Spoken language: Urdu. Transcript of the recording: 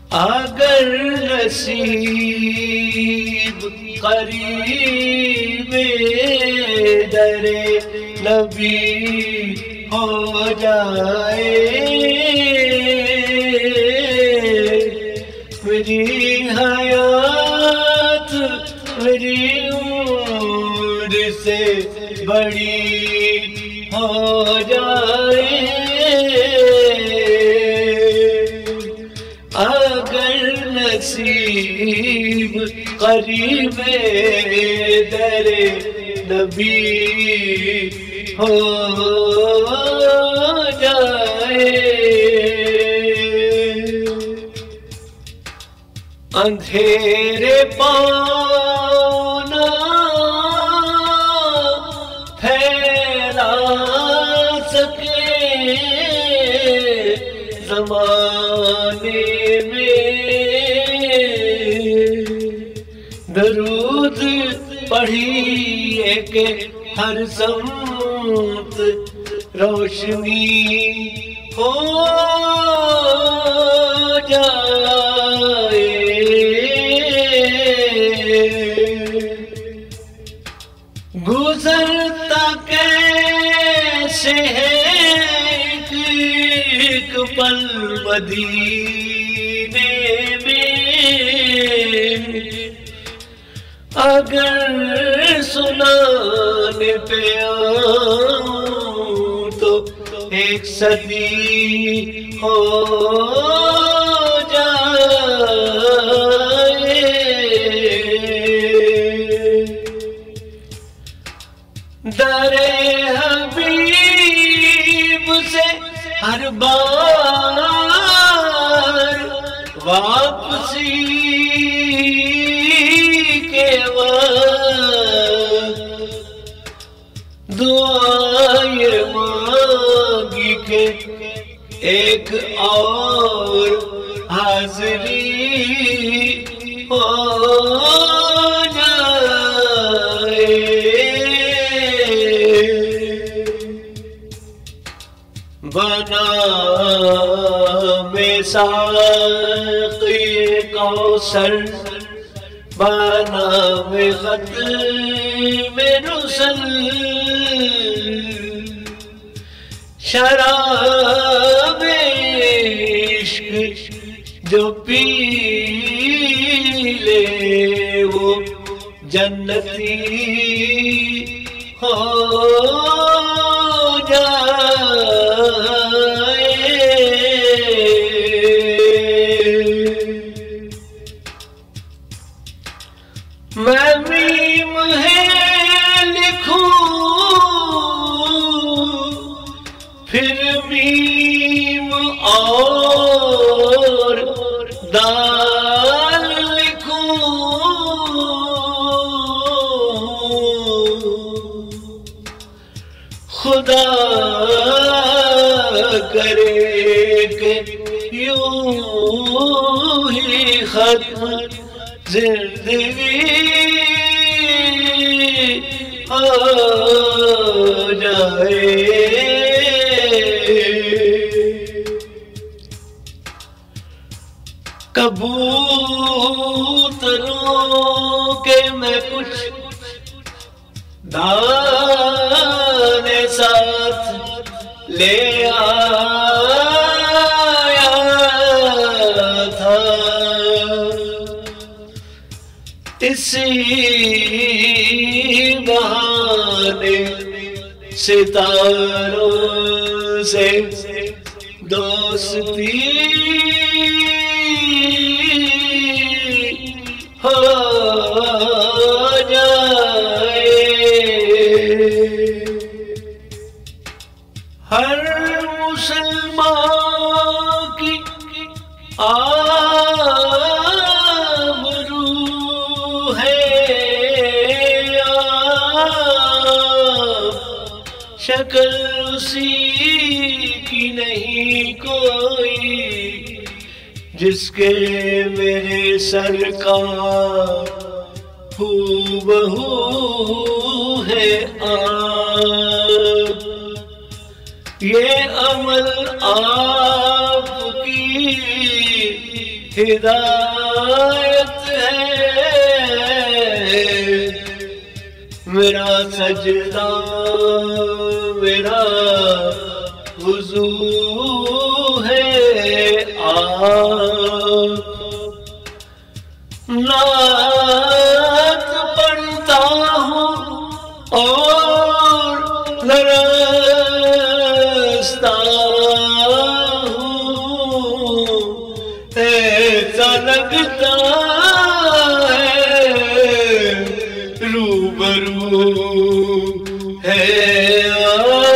اگر نصیب قریب در نبی ہو جائے، میری حیات میری عمر سے بڑی ہو جائے، اگر نصیب قریب در نبی ہو جائے، اندھیرے پاؤں نہ پھیلا سکے زمانے میں، درود پڑھیے کہ ہر سمت روشنی ہو جائے، گزرتا کیسے ہے ایک پل مدینے میں، اگر سنانے پہ آؤں تو ایک صدی ہو جائے، در حبیب سے ہر بار واپسی کے وقت دعائیں مانگی کہ ایک اور حاضری ہو جائے، بنا میں ساقی کوثر، بنا میں ختم رسل، شراب عشق جو پی لے وہ جنتی ہو جائے، میں میم ہے لکھوں پھر میم اور دال لکھوں، خدا کرے کہ یوں ہی ختم زندگی ہو جائے، کبوتروں کے میں کچھ دانے ساتھ لے آیا تھا، اسی بہانے ستاروں سے دوستی ہو جائے، ہر مسلمان کی آبرو ہے شکل اسی کی نہیں کوئی جس کے میرے سرکار ہو بہو ہے آپ، یہ عمل آپ کی ہدایت ہے، میرا سجدہ میرا وضو ہے، آپ نعت پڑھتا ہوں اور لرزتا ہوں، ایسا لگتا ہے روبرو ہے